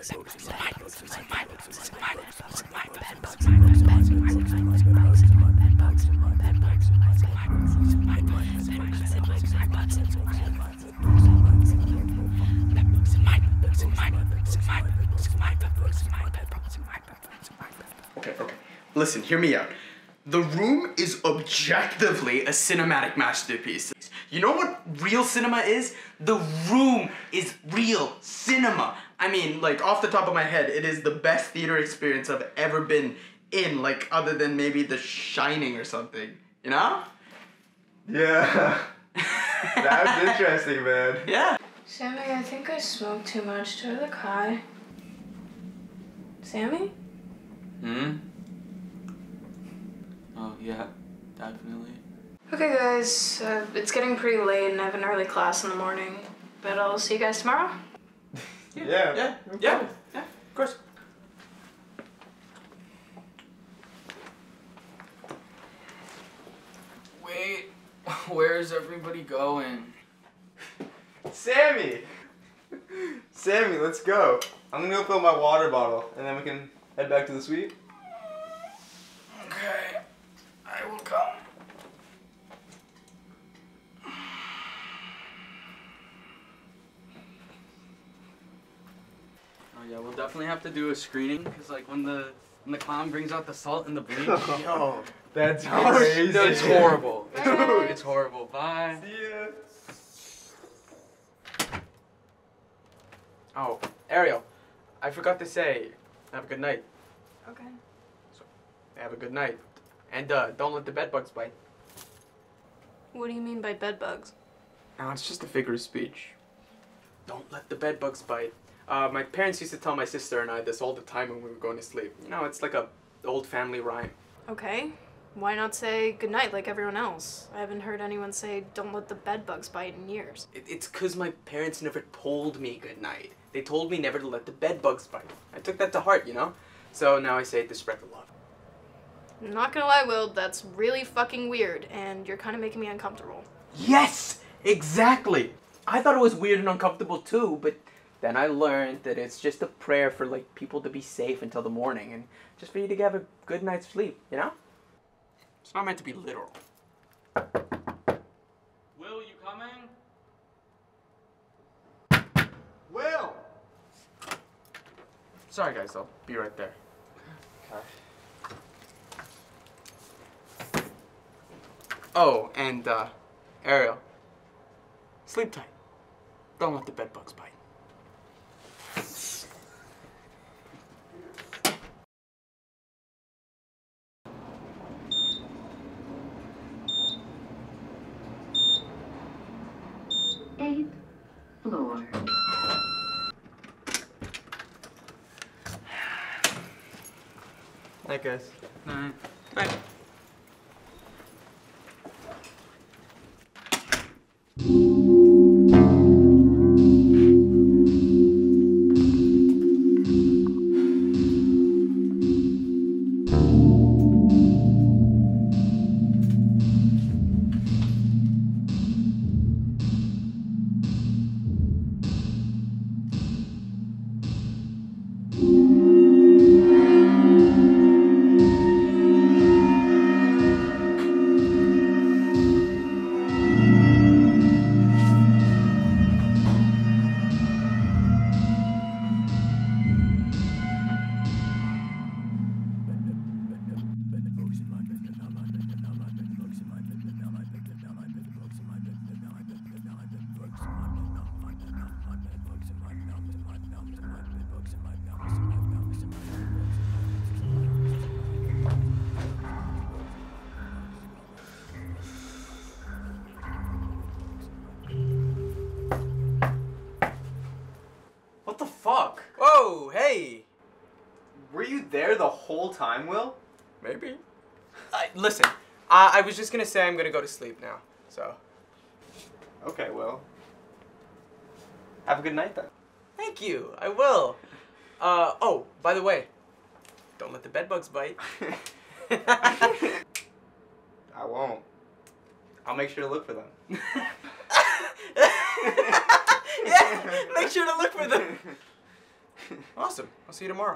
Okay. Listen, hear me out. The room is objectively a cinematic masterpiece. You know what real cinema is? The room is real cinema. I mean, like, off the top of my head, it is the best theater experience I've ever been in, like, other than maybe The Shining or something, you know? Yeah. That's interesting, man. Yeah. Sammy, I think I smoked too much. Do I look high? Sammy? Oh, yeah, definitely. Okay, guys, it's getting pretty late and I have an early class in the morning, but I'll see you guys tomorrow. Yeah, of course. Wait, where's everybody going? Sammy! Sammy, let's go. I'm gonna go fill my water bottle and then we can head back to the suite. Okay, I will come. Oh yeah, we'll definitely have to do a screening because like when the clown brings out the salt and the bleach. Yo, that's crazy. It's horrible. It's horrible. Bye. See ya. Oh, Ariel, I forgot to say, have a good night. Okay. Have a good night. And don't let the bedbugs bite. What do you mean by bedbugs? No, it's just a figure of speech. Don't let the bedbugs bite. My parents used to tell my sister and I this all the time when we were going to sleep. You know, it's like a old family rhyme. Okay. Why not say goodnight like everyone else? I haven't heard anyone say don't let the bedbugs bite in years. It's 'cause my parents never told me good night. They told me never to let the bedbugs bite. I took that to heart, you know? So now I say it to spread the love. I'm not gonna lie, Will, that's really fucking weird, and you're kind of making me uncomfortable. Yes! Exactly! I thought it was weird and uncomfortable too, but then I learned that it's just a prayer for, like, people to be safe until the morning and just for you to have a good night's sleep, you know? It's not meant to be literal. Will, you coming? Will! Sorry guys, I'll be right there. Oh, and Ariel, sleep tight. Don't let the bedbugs bite. Eighth floor. Night, guys. Night. Night. What the fuck? Whoa, hey! Were you there the whole time, Will? Maybe. Listen, I was just gonna say I'm gonna go to sleep now, so. Okay, Will. Have a good night then. Thank you, I will. Oh, by the way, don't let the bedbugs bite. I won't. I'll make sure to look for them. Yeah, make sure to look for them. Awesome. I'll see you tomorrow.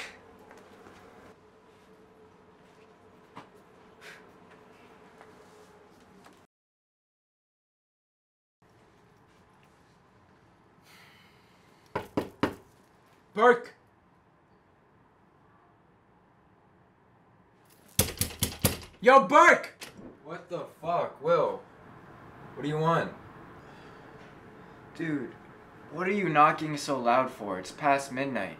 Burke! Yo, Burke! What the fuck, Will? What do you want? Dude, what are you knocking so loud for? It's past midnight.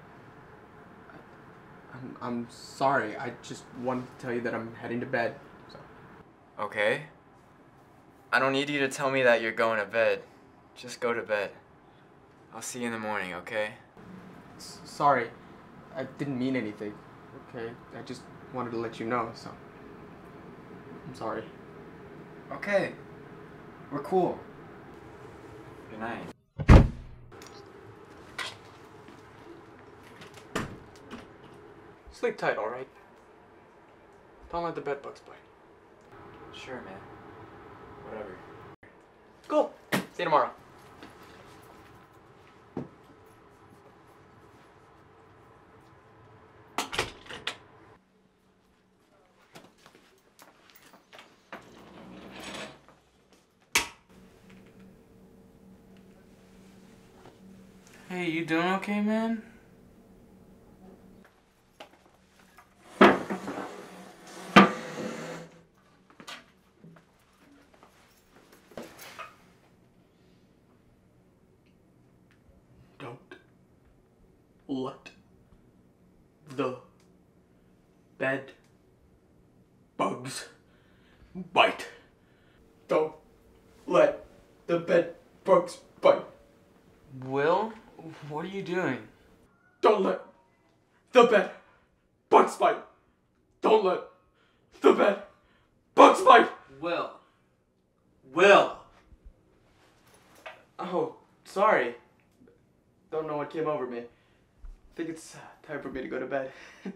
I'm sorry. I just wanted to tell you that I'm heading to bed. So. Okay. I don't need you to tell me that you're going to bed. Just go to bed. I'll see you in the morning, okay? Sorry. I didn't mean anything. Okay? I just wanted to let you know, so. I'm sorry. Okay. We're cool. Good night. Sleep tight, alright? Don't let the bed bugs bite. Sure, man. Whatever. Cool. See you tomorrow. Hey, you doing okay, man? Don't let the bed bugs bite. Don't let the bed bugs bite. Will? What are you doing? Don't let the bed bugs bite. Don't let the bed bugs bite. Will. Will! Oh, sorry. Don't know what came over me. I think it's time for me to go to bed.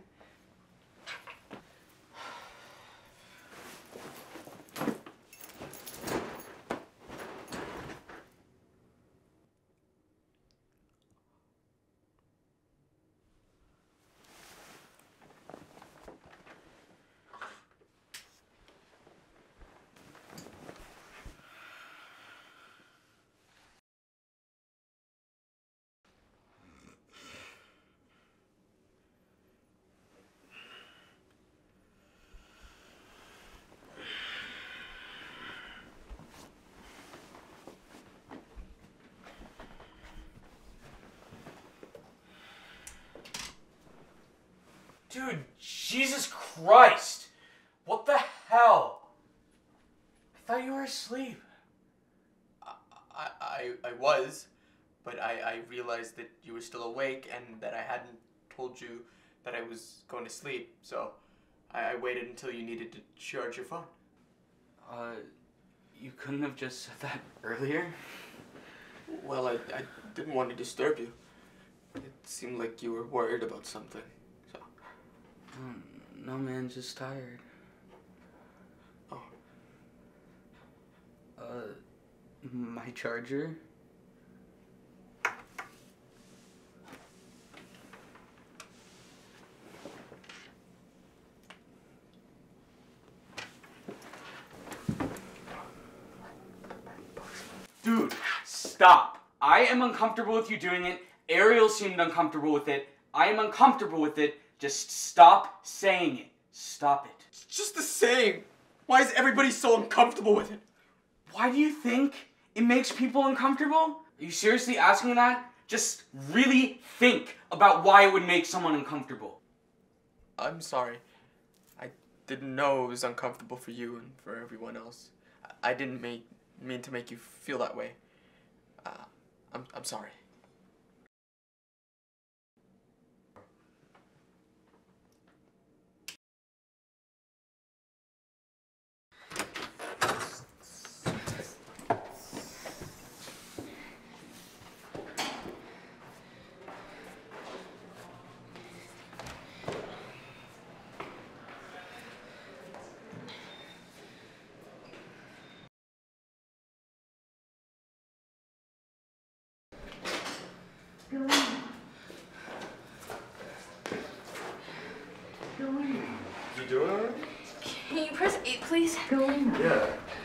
Dude, Jesus Christ! What the hell? I thought you were asleep. I was, but I realized that you were still awake and that I hadn't told you that I was going to sleep, so I waited until you needed to charge your phone. You couldn't have just said that earlier? Well, I didn't want to disturb you. It seemed like you were worried about something, so. No, man, just tired. Oh. My charger? Dude, stop. I am uncomfortable with you doing it. Ariel seemed uncomfortable with it. I am uncomfortable with it. Just stop saying it. Stop it. It's just the same. Why is everybody so uncomfortable with it? Why do you think it makes people uncomfortable? Are you seriously asking that? Just really think about why it would make someone uncomfortable. I'm sorry. I didn't know it was uncomfortable for you and for everyone else. I didn't mean to make you feel that way. I'm sorry. doing alright? Can you press 8, please? Yeah.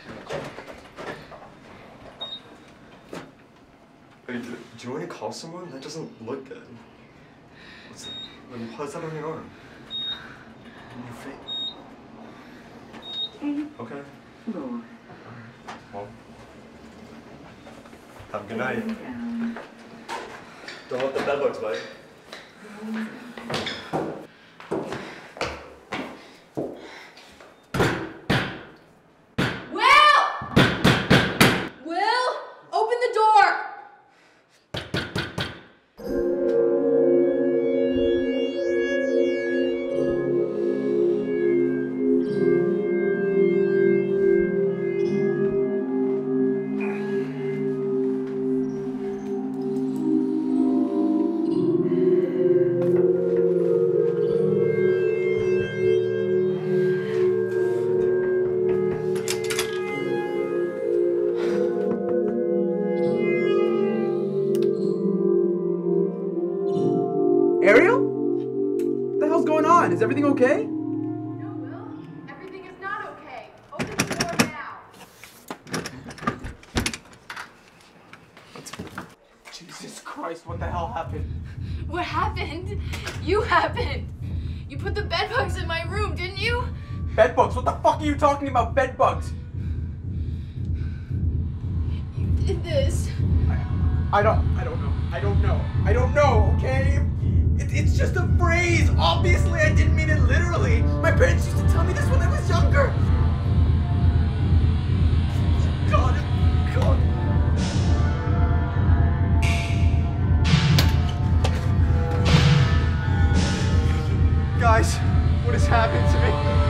Hey, do you want me to call someone? That doesn't look good. What's that? How's that on your arm? On your face? Okay. Floor. Well, have a good night. Don't let the bedbugs bite. Will! Open the door! Ariel? What the hell's going on? Is everything okay? No, Will. Everything is not okay. Open the door now. Jesus Christ, what the hell happened? What happened? You happened. You put the bedbugs in my room, didn't you? Bedbugs? What the fuck are you talking about, bedbugs? You did this. I don't know, okay? It's just a phrase. Obviously, I didn't mean it literally. My parents used to tell me this when I was younger. God. Guys, what has happened to me?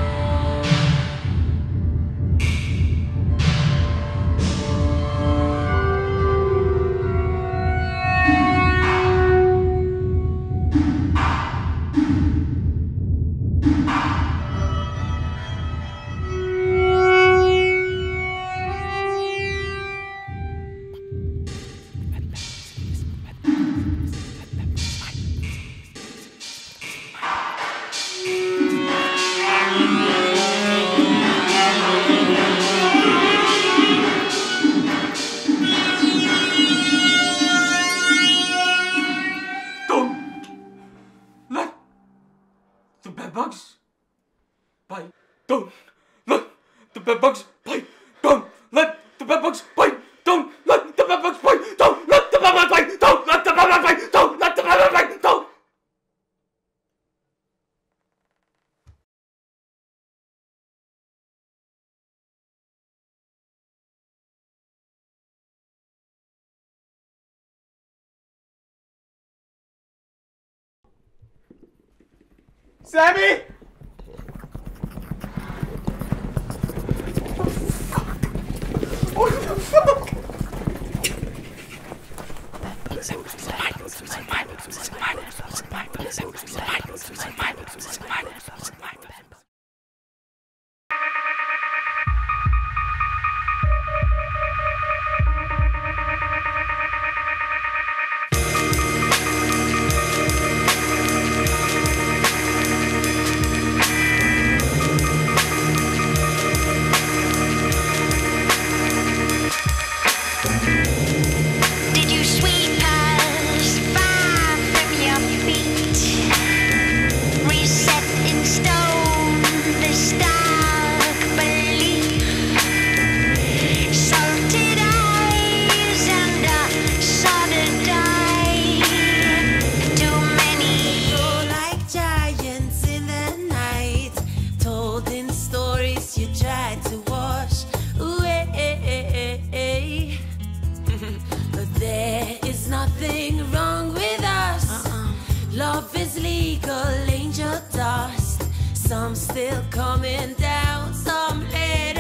Sammy! What the fuck? Did you sweep us far from your feet? Reset in stone the stark belief. Salted eyes and a solid eye. Too many. Grow like giants in the night, told in stories you tried to wash away. But there is nothing wrong with us. Love is legal, angel dust. Some still coming down, some let